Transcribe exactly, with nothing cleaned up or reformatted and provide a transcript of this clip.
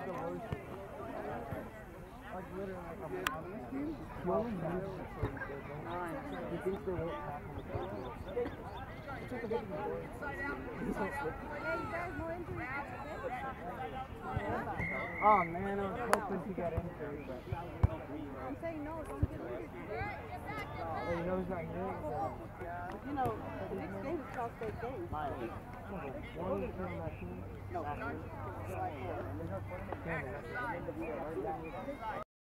the worst. Like literally like a monogamous team. He only uses it so he thinks they won't tackle the person. It's like a big boy. He's so slick. Oh man, I was hoping to get injured, but I'm saying no, don't get injured. oh, you know he's not here. You know, the next game is Cal State game. One is on that team. No. Damn it.